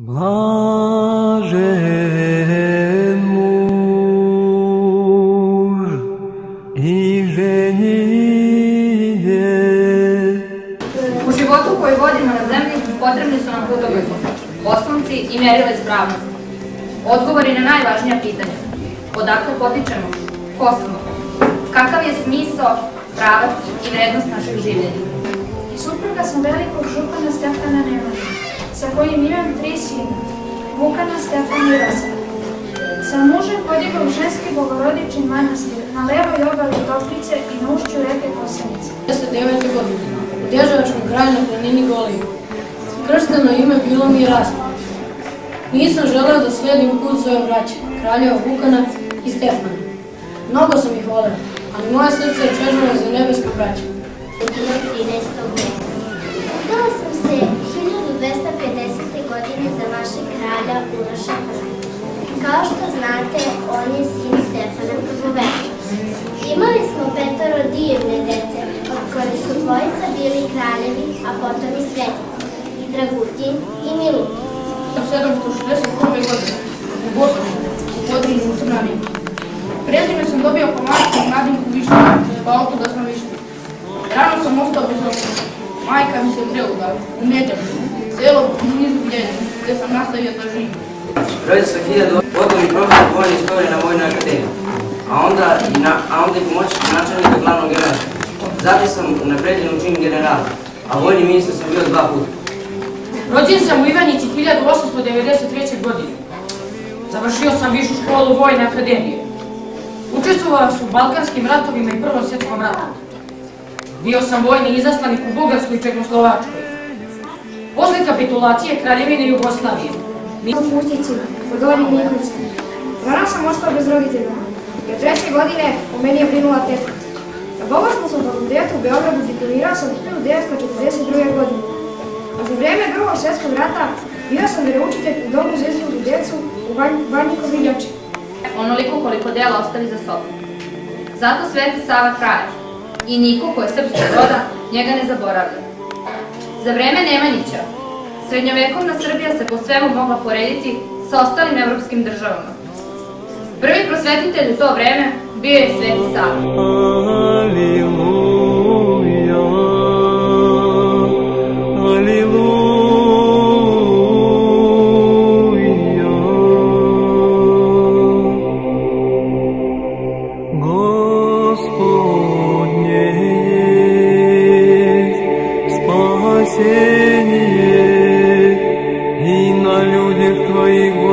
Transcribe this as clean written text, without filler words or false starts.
Blažen muž i ženije. U životu koji vodimo na zemlji potrebni su nam putokazi, oslonci i mjerila ispravnosti. Odgovori na najvažnija pitanja. Odakle potičemo? Ko smo? Kakav je smisao, pravac i vrednost našeg življenja? Supruga sam velikog župana Stefana Nemanja, sa kojim imam 3 sina, Vukana, Stefana i Rasima. Sa mužem podigao ženski bogorodični manastir na levoj obali Toplice i na ušću reke Kosenice. 19. godine, u Đeževačkom kraju na planini Goliju. Kršteno ime bilo mi je Rasima. Nisam želeo da slijedim put svoje braće, kraljeva Vukana i Stefana. Mnogo sam ih voleo, ali moje srce je čežalo za nebesku braću. 13. veku. Udala sam se 1250. godine za vašeg kralja Uroša I. Kao što znate, on je sin Stefana Prvovenčana. Imali smo 5 divne dece, od koje su 2 bili kraljevi, a potom i svetici, Dragutin i Milutin. 761. godine, u Bosni, u području Crnani. Prezime sam dobio po majkom Nadimku Višnju, hvala da sam Višnju. Rano sam ostao bez očeva. Majka mi se preluga u Medjanu, selo nizu Bljenja, gde sam nastavio da živim. Rodio sam 1000 odgovorni profesor vojne istorije na Vojnoj akademiji, a onda i pomoćnik načelnika glavnog generala. Zatim sam napređen u čin generala, a vojni ministar sam bio 2 puta. Rođen sam u Ivanjici 1893. godine. Završio sam višu školu Vojne akademije. Učestvovao sam u Balkanskim ratovima i Prvom svjetskom ratu. Bio sam vojni izaslanik u Bugarskoj i Čekoslovačkoj. Posle kapitulacije Kraljevine Jugoslavije. Pustici, u Donjim Miholjcima. Rano sam ostao bez roditelja, jer 3. godine o meni je brinula teta. Na Bogoslovskom fakultetu u Beogradu diplomirao sam 1942. godine. A za vreme Drugog svjetskog rata bio sam veroučitelj u domu za izgledu djecu u Banji Koviljači. Onoliko koliko dela ostavi za sobom. Zato Sveti Sava kralj i niko ko je srpskog roda njega ne zaboravlja. Za vreme Nemanjića srednjovekovna Srbija se po svemu mogla porediti sa ostalim evropskim državama. Prvi prosvetitelj u to vreme bio je Sveti Sava. Спасение и на людях Твоих